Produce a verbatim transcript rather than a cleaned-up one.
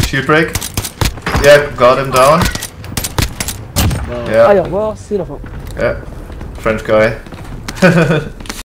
Shield break. Yeah, got him down. No. Yeah. Aïe, au revoir, c'est la fin. Yeah. French guy.